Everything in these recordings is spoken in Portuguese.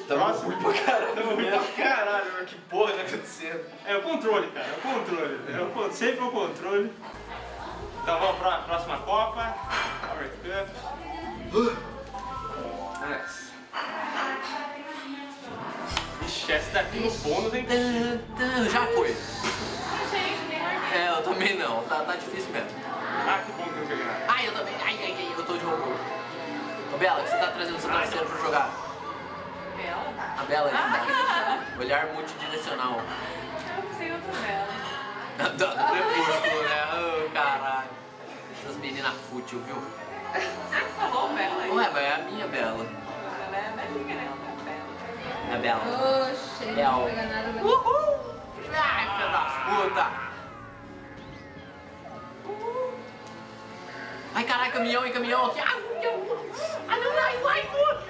Tamo ruim pra caralho. Tamo ruim pra caralho, mano. Que porra tá acontecendo? É o controle, cara. É o controle. Sempre o controle. Então vamos pra próxima Copa. Power Cup. Nice. Ixi, essa daqui no bônus, hein? Já foi. Gente, nem marquei. É, eu também não. Tá difícil mesmo. Ah, que bom que eu não peguei nada. Ai, eu também. Ai, eu tô de robô. Ô, Bela, o que você tá trazendo seu parceiro pra jogar? Bela? A Bela é olhar multidirecional. Eu pensei outra Bela. Do Crepúsculo, né? Oh, caralho. Essas meninas fútil, viu? Você falou Bela? Ué, mas é a minha Bela. Ela é amiga, né? Ela É a Bela. Oxe, não vou pegar nada. Uhul! Ai, filha das puta! Ai, caralho, caminhão aqui. Ah, não, vai!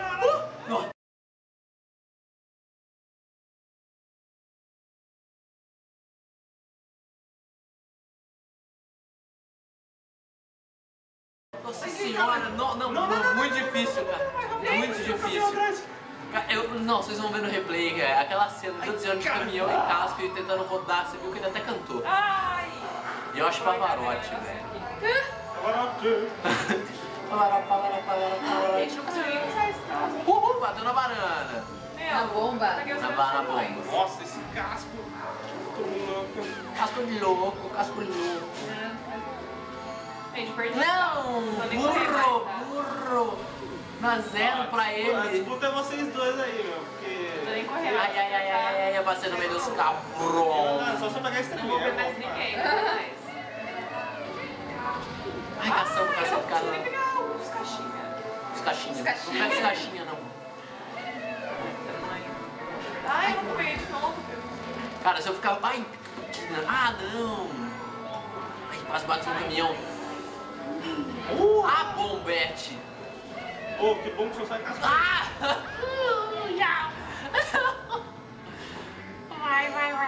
Nossa senhora, não, muito difícil, cara. É muito difícil. Não, vocês vão ver no replay, cara. Aquela cena do desviando de caminhão em casco e tentando rodar, você viu que ele até cantou. Ai! Josh Pavarotti, velho. Gente, não conseguiu usar esse caso. Uhul, bateu na banana. Na bomba. Na bomba. Nossa, esse casco. Tô louco. Casco de louco. Gente, perdi. Não, burro. Dá zero pra A ele. disputa é vocês dois aí, meu, porque... Tô nem correndo. Ai, eu passei no meio dos cabrões. Só se eu pegar esse Não vou ver mais ninguém. Mas... Ai, caçamba, Eu não consigo nem cara. pegar os caixinhas. Os caixinhas. Não pega os caixinhas, não. Ai, eu não peguei de novo. Cara, se eu ficar... Ai, não. Ai, quase bate no caminhão. Ah, bombete. Ô, que bom que você sai casco. Ah! Vai.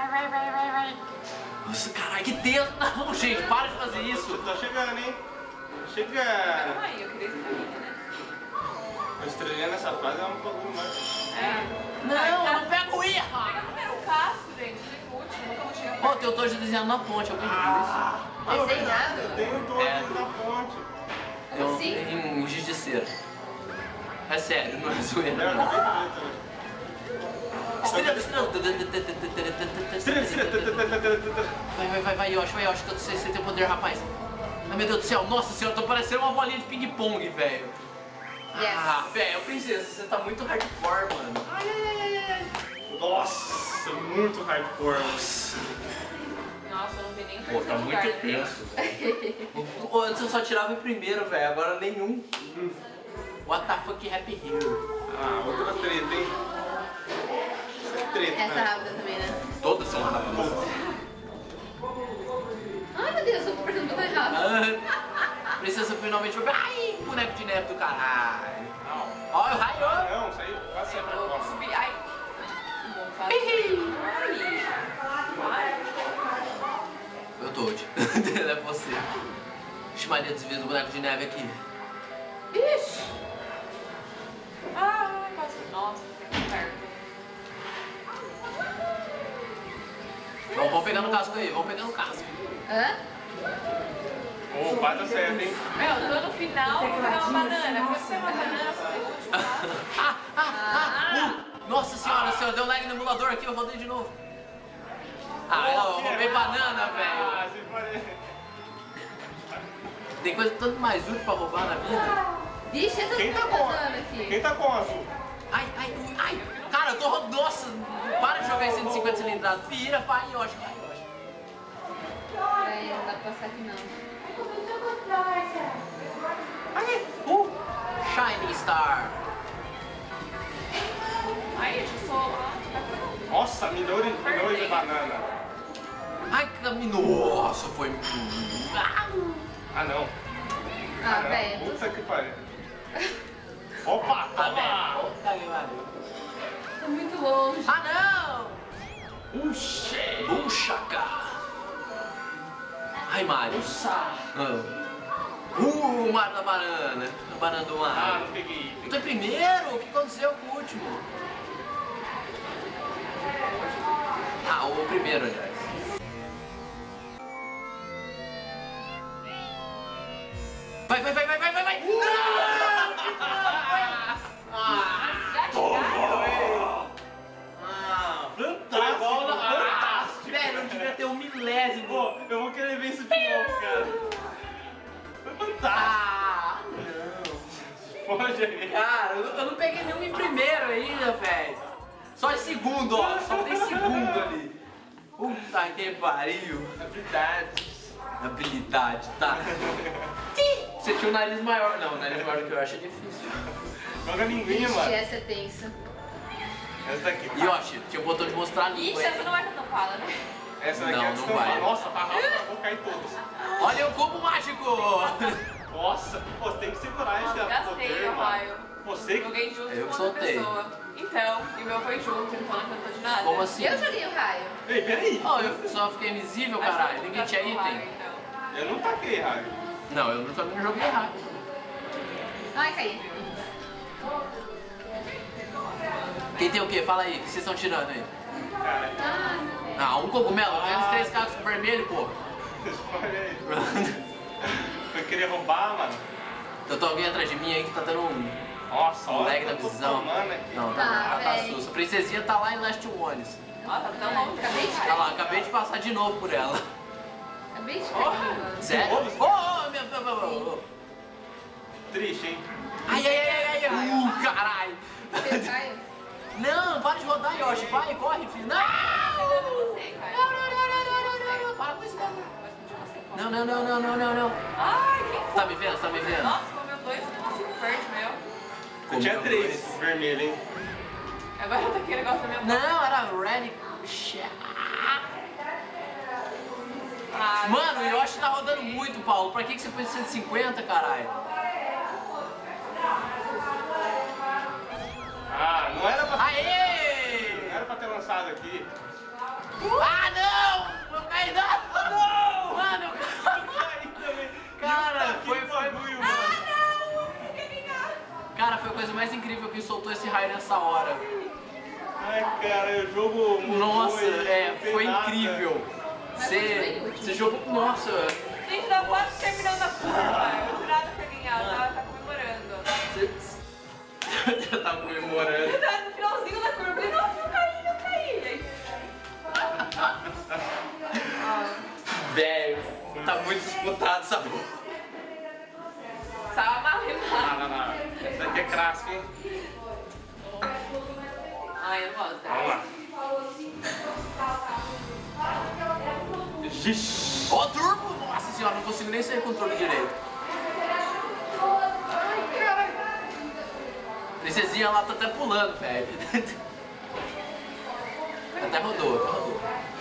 Nossa, caralho, que tenso. Não, gente, para de fazer isso. Tá chegando, hein? Chegando. Calma aí, eu queria estrelinha, né? A estrelinha nessa fase é um pouquinho mais... É. Não, eu não pego Pega erra. primeiro o casco, gente. Último, nunca vou chegar Pô, tem o Tojo desenhando na ponte, alguém viu isso? Desenhado? Tem um todo É. na ponte. Como assim? Em giz de cera. É sério, não é zoeira. Eu Não. acabei de ver também. Estrela. Estrela. Vai, Yoshi, que eu sei se você tem poder, rapaz. Ai, meu Deus do céu, nossa senhora, eu tô parecendo uma bolinha de ping-pong, velho. Yes. Ah, velho, princesa, você tá muito hardcore, mano. Nossa, muito hardcore. Nossa, eu não vi nem o Pô, tá terceiro lugar, muito né? tenso. Antes eu só tirava em primeiro, velho, agora nenhum. What the fuck happy hero? Ah, outra treta, hein? Essa é treta, Essa né? rápida também, né? Todas são rápidas. Ai, meu Deus, eu tô apertando o botão errado. Ah, princesa finalmente foi. Ai, boneco de neve do caralho. Olha o raio. Não, saiu quase sempre. Eu vou subir. Ai. Bom, fácil. Eu tô de. É você. Ixi, Maria, desvia do boneco de neve aqui. Ixi. Ai, quase. Nossa, tá perto. Vamos pegar no casco aí, vamos pegar no casco. Hã? Ô, vai dar certo, hein? Meu, eu tô no final, vou pegar uma banana. Quando você é uma banana, você tem último, tá? Nossa senhora, deu lag no emulador aqui, eu rodei de novo. Ah, eu roubei banana, velho. Ah, se parece. Tem coisa tanto mais útil pra roubar na vida. Vixe, essa Quem tá tá com cantando aqui. Quem tá com azul? Ai. Cara, eu tô nossa, para de jogar em 150 cilindradas. Vira, vai, Yoshi. Ai, não dá pra passar aqui não. Shining Star. Ai, eu sou... Nossa, milhões de banana. Ai, nossa, foi... Ah, não. Ah, não. velho. Puta que pariu. Opa, Tá toma! vendo? Puta que pariu. Tô muito longe. Ah, não! Uxê! Buchaca! Ai, Mario. O Mario da banana. A banana do Ah, Mario. não peguei. Eu tô em primeiro? O que aconteceu com o último? o primeiro, aliás. Vai! Já chegaram? Fantástico! Velho, não devia ter um milésimo. Pô, eu vou querer ver isso de novo, cara. Foi fantástico. Ah, não. Pode aí. Cara, eu não peguei nenhum em primeiro ainda, velho. Só em segundo, ó. Só tem segundo ali. Puta que pariu. Habilidade, tá? Você tinha um nariz maior. Não, o nariz maior do que eu acho difícil. Joga linguinha, Ixi, mano. essa é tensa. Essa daqui. Yoshi, tinha o botão de mostrar a língua. Ixi, essa não vai estar tampada, né? Essa daqui Não, é não destampar. vai. Nossa, tá rápido, vou cair todas. Olha o cubo mágico! Nossa, pô, você tem que segurar esse Nossa, gastei poder, o raio. mano. Você que... Joguei junto Eu com que outra soltei. pessoa. Então, e o meu foi junto, então não adiantou de nada. Como assim? Eu joguei o raio. Ei, peraí. Oh, eu só fiquei invisível, Acho que caralho. eu Ninguém tinha gastou o raio, item. então. Eu não taquei raio. Não, eu também não joguei rápido. Ai, caí. Quem tem o quê? Fala aí, o que vocês estão tirando aí? Cara, Ah, um cogumelo, menos 3 cacos vermelhos, pô. olha aí. Eu queria roubar, mano. Eu tô alguém atrás de mim aí que tá dando um Nossa, olha lag o da que eu tô visão. tomando aqui. Não, Tá, tá véi. susto. A princesinha tá lá em Last Ones. Ó, tá tão longe. Acabei de Olha cair. lá, acabei de passar de novo por ela. Acabei de cair, mano. Sério? Novo? Meu. Triste, hein? Ai, caralho. Você caiu? Não, para de rodar, Yoshi. Vai, corre, filho. Não! Você, cara. Não. Para com isso, não. Ai, que Tá me vendo? Tá me vendo? Nossa, comeu dois negocinho verde, meu. Eu tinha Comeu 3 dois. vermelho, hein? Agora tá aquele negócio da minha boca. Não, era Ready. Ah, Mano, o Yoshi tá rodando muito, Paulo. Pra que você pôs 150, caralho? Ah, não era pra... Aê! Não era pra ter lançado aqui. Ah, não! Eu caí, não! Mano, eu Aí também. Cara, Que foi... bagulho, mano. Cara, foi a coisa mais incrível que soltou esse raio nessa hora. Ai, cara, o jogo mudou Nossa, e não fez foi nada. incrível. Você jogou... Nossa. Gente, tá quase terminando a curva. O jurado foi ganhar, tá comemorando. Eu tava comemorando. Ele tá no finalzinho da curva. Eu falei, nossa, eu caí. E aí... Velho, tá muito disputado essa porra. Tava amarrado. Não. Essa aqui é clássico, hein? Ai, eu não gosto dela. Vamos lá. Ixi. Ó, turbo! Nossa senhora, não consigo nem sair com o turbo direito. Princesinha lá tá até pulando, velho. Até rodou.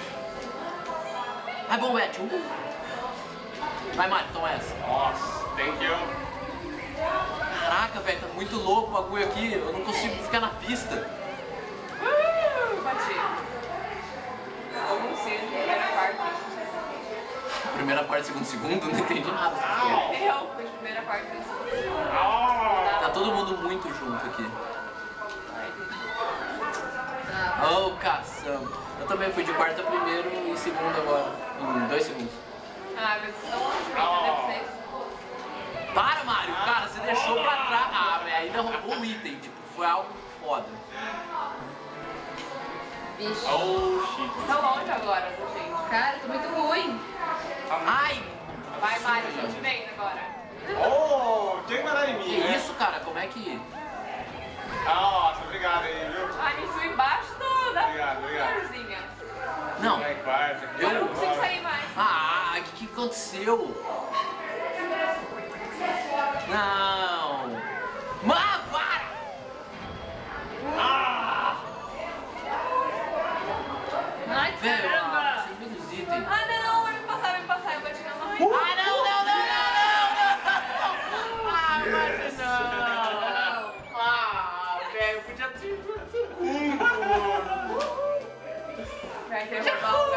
Vai, bombete. Vai, Mário, toma essa. Nossa, thank you. Caraca, velho, tá muito louco o bagulho aqui. Eu não consigo ficar na pista. Bati. Eu não sei, primeira parte. Primeira parte, segundo, não entendi nada. Eu fui primeira parte. Ah, Tá todo mundo muito junto aqui. Ah, Oh, caçamba. Eu também fui de quarto a primeiro e segundo agora. Em 2 segundos. Ah, mas vocês estão longe de mim, né, vocês? Para, Mário! Cara, você deixou pra trás. Ah, velho, ainda roubou um item. Tipo, foi algo foda. bicho. oh, shit. Estão longe agora, gente. Cara, tô muito ruim. Ai! Vai, Mário, tô te vendo agora. Oh, tinha que mandar em mim, Que né? isso, cara? Como é que... Nossa, obrigado aí, viu? Ai, me fui embaixo da Obrigado. florzinha. Não. Vai, quarta. Eu não consigo sair mais. Ah, o que aconteceu? Não! Mano, para! Ah! Ai, Velho, caramba. sempre dos itens. Ah, não, vai me passar, eu bati na mãe. Ah, não! Ah, mas não! Ah, velho, podia ter... Vai ter roubar